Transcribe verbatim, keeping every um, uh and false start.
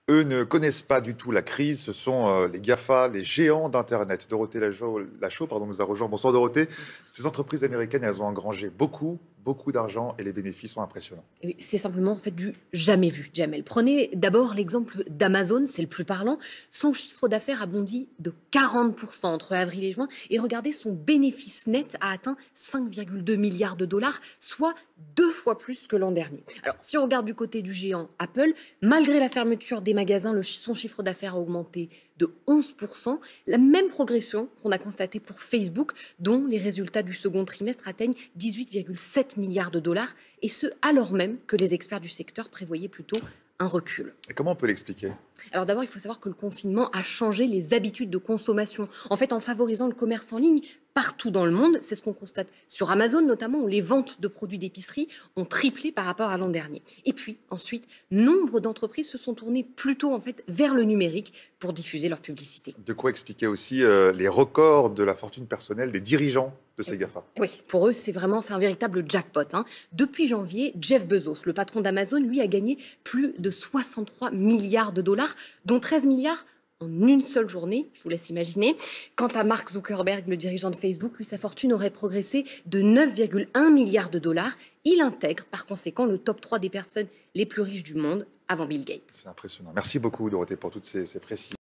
Eux ne connaissent pas du tout la crise. Ce sont euh, les GAFA, les géants d'Internet. Dorothée Lachaud, Lachaud pardon, nous a rejoint. Bonsoir Dorothée. Merci. Ces entreprises américaines, elles ont engrangé beaucoup, beaucoup d'argent et les bénéfices sont impressionnants. Oui, c'est simplement en fait du jamais vu, Jamel. Prenez d'abord l'exemple d'Amazon, c'est le plus parlant. Son chiffre d'affaires a bondi de quarante pour cent entre avril et juin. Et regardez, son bénéfice net a atteint cinq virgule deux milliards de dollars, soit deux fois plus que l'an dernier. Alors, si on regarde du côté du géant Apple, malgré la fermeture des magasins, le, son chiffre d'affaires a augmenté de onze pour cent. La même progression qu'on a constatée pour Facebook, dont les résultats du second trimestre atteignent dix-huit virgule sept milliards de dollars, et ce alors même que les experts du secteur prévoyaient plutôt un recul. Et comment on peut l'expliquer? Alors d'abord, il faut savoir que le confinement a changé les habitudes de consommation. En fait, en favorisant le commerce en ligne partout dans le monde, c'est ce qu'on constate sur Amazon notamment, où les ventes de produits d'épicerie ont triplé par rapport à l'an dernier. Et puis ensuite, nombre d'entreprises se sont tournées plutôt en fait vers le numérique pour diffuser leur publicité. De quoi expliquer aussi euh, les records de la fortune personnelle des dirigeants de ces GAFA. Oui, pour eux, c'est vraiment c'est un véritable jackpot, hein. Depuis janvier, Jeff Bezos, le patron d'Amazon, lui a gagné plus de soixante-trois milliards de dollars, dont treize milliards en une seule journée, je vous laisse imaginer. Quant à Mark Zuckerberg, le dirigeant de Facebook, lui, sa fortune aurait progressé de neuf virgule un milliards de dollars. Il intègre par conséquent le top trois des personnes les plus riches du monde, avant Bill Gates. C'est impressionnant. Merci beaucoup Dorothée pour toutes ces, ces précisions.